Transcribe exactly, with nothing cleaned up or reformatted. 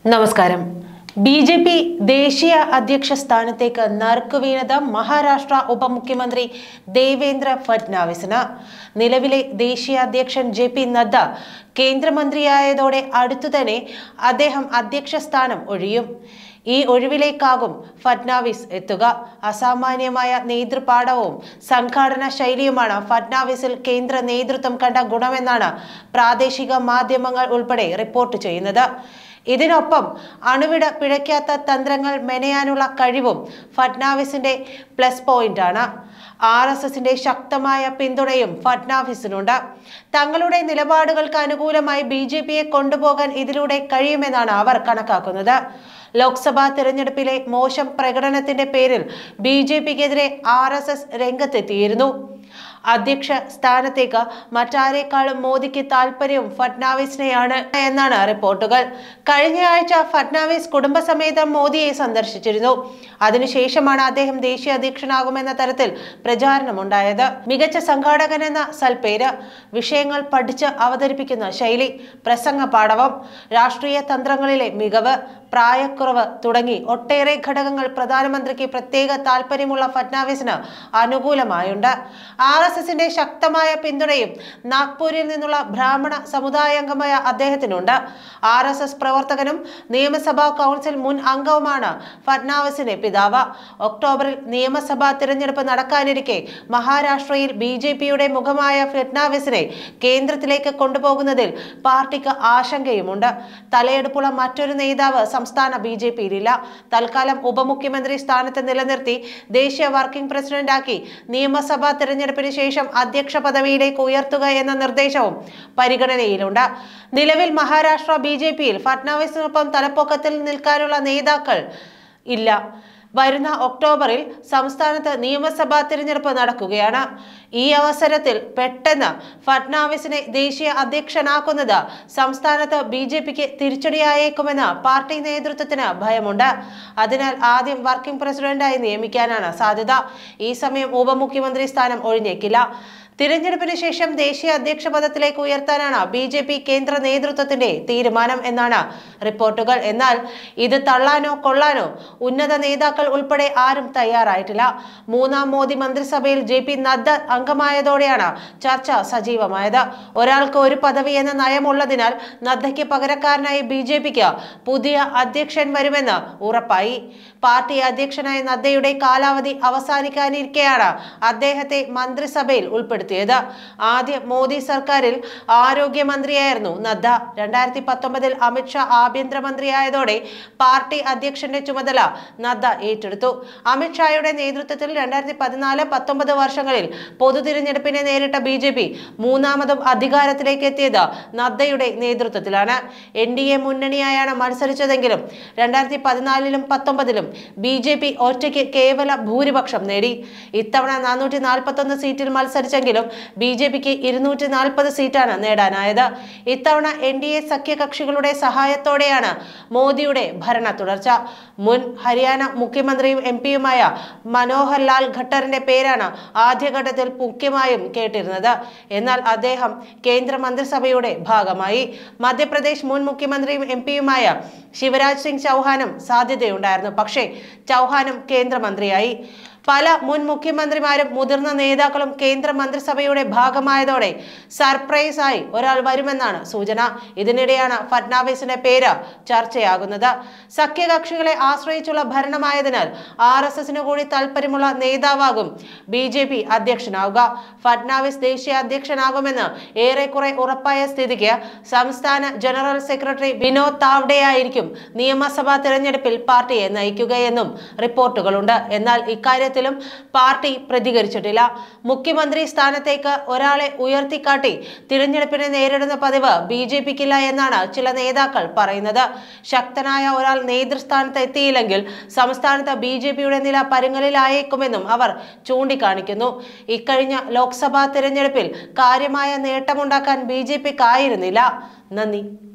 നമസ്കാരം. B J P ദേശീയ അധ്യക്ഷ സ്ഥാനത്തേക്ക് നറുക്കുവീണത് മഹാരാഷ്ട്ര ഉപമുഖ്യമന്ത്രി ദേവേന്ദ്ര ഫഡ്നാവിസിന്. നിലവിലെ ദേശീയ അധ്യക്ഷൻ ജെ പി നദ്ദ കേന്ദ്രമന്ത്രിയായതോടെ അടുത്തുതന്നെ അദ്ദേഹം അധ്യക്ഷ സ്ഥാനം ഒഴിയും. ഈ ഒഴിവിലേക്കാകും ഫഡ്നാവിസ് എത്തുക. അസാമാന്യമായ നേതൃപാടവവും സംഘാടന ശൈലിയുമാണ് ഫഡ്നാവിസിൽ കേന്ദ്ര നേതൃത്വം കണ്ട ഗുണമെന്നാണ് പ്രാദേശിക മാധ്യമങ്ങൾ ഉൾപ്പെടെ റിപ്പോർട്ട് ചെയ്യുന്നത്. ഇതിനൊപ്പം അണുവിട പിഴയ്ക്കാത്ത തന്ത്രങ്ങൾ മെനയാനുള്ള കഴിവും ഫഡ്നാവിസിന്റെ പ്ലസ് പോയിന്റ് ആണ്. ആർ എസ് എസിന്റെ ശക്തമായ പിന്തുണയും ഫഡ്നാവിസിനുണ്ട്. തങ്ങളുടെ നിലപാടുകൾക്ക് അനുകൂലമായി ബി ജെ പിയെ കൊണ്ടുപോകാൻ ഇതിലൂടെ കഴിയുമെന്നാണ് അവർ കണക്കാക്കുന്നത്. ലോക്സഭാ തെരഞ്ഞെടുപ്പിലെ മോശം പ്രകടനത്തിന്റെ പേരിൽ ബി ജെ പിക്കെതിരെ ആർ എസ് എസ് രംഗത്തെത്തിയിരുന്നു. അധ്യക്ഷ സ്ഥാനത്തേക്ക് മറ്റാരേക്കാളും മോദിക്ക് താല്പര്യവും ഫഡ്നാവിസിനെയാണ് എന്നാണ് റിപ്പോർട്ടുകൾ. കഴിഞ്ഞ ആഴ്ച ഫഡ്നാവിസ് കുടുംബസമേതം മോദിയെ സന്ദർശിച്ചിരുന്നു. അതിനുശേഷമാണ് അദ്ദേഹം ദേശീയ അധ്യക്ഷനാകുമെന്ന തരത്തിൽ പ്രചാരണമുണ്ടായത്. മികച്ച സംഘാടകൻ എന്ന സൽപ്പേര്, വിഷയങ്ങൾ പഠിച്ച് അവതരിപ്പിക്കുന്ന ശൈലി, പ്രസംഗ പാടവം, രാഷ്ട്രീയ തന്ത്രങ്ങളിലെ മികവ്, പ്രായക്കുറവ് തുടങ്ങി ഒട്ടേറെ ഘടകങ്ങൾ പ്രധാനമന്ത്രിക്ക് പ്രത്യേക താല്പര്യമുള്ള ഫഡ്നാവിസിന് അനുകൂലമായുണ്ട്. ആർ എസ് എസിന്റെ ശക്തമായ പിന്തുണയും നാഗ്പൂരിൽ നിന്നുള്ള ബ്രാഹ്മണ സമുദായാംഗമായ അദ്ദേഹത്തിനുണ്ട്. ആർ എസ് എസ് പ്രവർത്തകനും നിയമസഭാ കൗൺസിൽ മുൻ അംഗവുമാണ് ഫഡ്നാവിസിന്റെ പിതാവ്. ഒക്ടോബറിൽ നിയമസഭാ തിരഞ്ഞെടുപ്പ് നടക്കാനിരിക്കെ മഹാരാഷ്ട്രയിൽ ബി ജെ പിയുടെ മുഖമായ ഫഡ്നാവിസിനെ കേന്ദ്രത്തിലേക്ക് കൊണ്ടുപോകുന്നതിൽ പാർട്ടിക്ക് ആശങ്കയുമുണ്ട്. തലയെടുപ്പുള്ള മറ്റൊരു നേതാവ് സംസ്ഥാന ബി ജെ പിയിലില്ല. തൽക്കാലം ഉപമുഖ്യമന്ത്രി സ്ഥാനത്ത് നിലനിർത്തി ദേശീയ വർക്കിംഗ് പ്രസിഡന്റാക്കി നിയമസഭാ തെരഞ്ഞെടുപ്പിന് ശേഷം അധ്യക്ഷ പദവിയിലേക്ക് ഉയർത്തുക എന്ന നിർദ്ദേശവും പരിഗണനയിലുണ്ട്. നിലവിൽ മഹാരാഷ്ട്ര ബി ജെ പിയിൽ ഫഡ്നാവിസിനൊപ്പം തലപ്പൊക്കത്തിൽ നിൽക്കാനുള്ള നേതാക്കൾ ഇല്ല. വരുന്ന ഒക്ടോബറിൽ സംസ്ഥാനത്ത് നിയമസഭാ തിരഞ്ഞെടുപ്പ് നടക്കുകയാണ്. ഈ അവസരത്തിൽ പെട്ടെന്ന് ഫഡ്നാവിസിനെ ദേശീയ അധ്യക്ഷനാക്കുന്നത് സംസ്ഥാനത്ത് ബി ജെ പിക്ക് തിരിച്ചടിയായേക്കുമെന്ന് പാർട്ടി നേതൃത്വത്തിന് ഭയമുണ്ട്. അതിനാൽ ആദ്യം വർക്കിംഗ് പ്രസിഡന്റായി നിയമിക്കാനാണ് സാധ്യത. ഈ സമയം ഉപമുഖ്യമന്ത്രി സ്ഥാനം ഒഴിഞ്ഞേക്കില്ല. തിരഞ്ഞെടുപ്പിന് ശേഷം ദേശീയ അധ്യക്ഷ പദത്തിലേക്ക് ഉയർത്താനാണ് ബി ജെ പി കേന്ദ്ര നേതൃത്വത്തിന്റെ തീരുമാനം എന്നാണ് റിപ്പോർട്ടുകൾ. എന്നാൽ ഇത് തള്ളാനോ കൊള്ളാനോ ഉന്നത നേതാക്കൾ ഉൾപ്പെടെ ആരും തയ്യാറായിട്ടില്ല. മൂന്നാം മോദി മന്ത്രിസഭയിൽ ജെ പി നദ്ദ അംഗമായതോടെയാണ് ചർച്ച സജീവമായത്. ഒരാൾക്ക് ഒരു പദവി എന്ന നയമുള്ളതിനാൽ നദ്ദയ്ക്ക് പകരക്കാരനായി ബി ജെ പിക്ക് പുതിയ അധ്യക്ഷൻ വരുമെന്ന് ഉറപ്പായി. പാർട്ടി അധ്യക്ഷനായ നദ്ദയുടെ കാലാവധി അവസാനിക്കാനിരിക്കെയാണ് അദ്ദേഹത്തെ മന്ത്രിസഭയിൽ ഉൾപ്പെടുത്തിയത്. ആദ്യ മോദി സർക്കാരിൽ ആരോഗ്യമന്ത്രിയായിരുന്നു നദ്ദ. രണ്ടായിരത്തി പത്തൊമ്പതിൽ അമിത്ഷാ ആഭ്യന്തരമന്ത്രിയായതോടെ പാർട്ടി അധ്യക്ഷന്റെ ചുമതല നദ്ദ ഏറ്റെടുത്തു. അമിത്ഷായുടെ നേതൃത്വത്തിൽ രണ്ടായിരത്തി പതിനാല് പത്തൊമ്പത് വർഷങ്ങളിൽ പൊതു തിരഞ്ഞെടുപ്പിനെ നേരിട്ട ബി ജെ പി മൂന്നാമതും അധികാരത്തിലേക്ക് എത്തിയത് നദ്ദയുടെ നേതൃത്വത്തിലാണ്. എൻ ഡി എ മുന്നണിയായാണ് മത്സരിച്ചതെങ്കിലും രണ്ടായിരത്തി പതിനാലിലും പത്തൊമ്പതിലും ബി ജെ പി ഒറ്റയ്ക്ക് കേവല ഭൂരിപക്ഷം നേടി. ഇത്തവണ നാനൂറ്റി നാൽപ്പത്തി ഒന്ന് സീറ്റിൽ മത്സരിച്ചെങ്കിലും ബി ജെ പിക്ക് ഇരുന്നൂറ്റി നാൽപ്പത് സീറ്റാണ് നേടാനായത്. ഇത്തവണ എൻ ഡി എ സഖ്യകക്ഷികളുടെ സഹായത്തോടെയാണ് മോദിയുടെ ഭരണ തുടർച്ച. മുൻ ഹരിയാന മുഖ്യമന്ത്രിയും എം പിയുമായ മനോഹർ ലാൽ ഖട്ടറിന്റെ പേരാണ് ആദ്യഘട്ടത്തിൽ മുഖ്യമായും കേട്ടിരുന്നത്. എന്നാൽ അദ്ദേഹം കേന്ദ്ര മന്ത്രിസഭയുടെ ഭാഗമായി. മധ്യപ്രദേശ് മുൻ മുഖ്യമന്ത്രിയും എം പിയുമായ ശിവരാജ് സിംഗ് ചൗഹാനും സാധ്യതയുണ്ടായിരുന്നു. പക്ഷേ ചൗഹാനും കേന്ദ്രമന്ത്രിയായി. പല മുൻ മുഖ്യമന്ത്രിമാരും മുതിർന്ന നേതാക്കളും കേന്ദ്ര മന്ത്രിസഭയുടെ ഭാഗമായതോടെ സർപ്രൈസ് ആയി ഒരാൾ വരുമെന്നാണ് സൂചന. ഇതിനിടെയാണ് ഫഡ്നാവിസിന്റെ പേര് ചർച്ചയാകുന്നത്. സഖ്യകക്ഷികളെ ആശ്രയിച്ചുള്ള ഭരണമായതിനാൽ ആർ എസ് എസിന് കൂടി താല്പര്യമുള്ള നേതാവാകും ബി ജെ പി അധ്യക്ഷനാവുക. ഫഡ്നാവിസ് ദേശീയ അധ്യക്ഷനാകുമെന്ന് ഏറെക്കുറെ ഉറപ്പായ സ്ഥിതിക്ക് സംസ്ഥാന ജനറൽ സെക്രട്ടറി വിനോദ് താവ്ഡെയായിരിക്കും നിയമസഭാ തെരഞ്ഞെടുപ്പിൽ പാർട്ടിയെ നയിക്കുകയെന്നും റിപ്പോർട്ടുകളുണ്ട്. എന്നാൽ ഇക്കാര്യത്തിൽ പാർട്ടി പ്രതികരിച്ചിട്ടില്ല. മുഖ്യമന്ത്രി സ്ഥാനത്തേക്ക് ഒരാളെ ഉയർത്തിക്കാട്ടി തിരഞ്ഞെടുപ്പിനെ നേരിടുന്ന പതിവ് ബി ജെ പിക്കില്ല എന്നാണ് ചില നേതാക്കൾ പറയുന്നത്. ശക്തനായ ഒരാൾ നേതൃസ്ഥാനത്ത് എത്തിയില്ലെങ്കിൽ സംസ്ഥാനത്ത് ബി ജെ പിയുടെ നില പരുങ്ങലിലായേക്കുമെന്നും അവർ ചൂണ്ടിക്കാണിക്കുന്നു. ഇക്കഴിഞ്ഞ ലോക്സഭാ തിരഞ്ഞെടുപ്പിൽ കാര്യമായ നേട്ടമുണ്ടാക്കാൻ ബി ജെ പിക്കായിരുന്നില്ല. നന്ദി.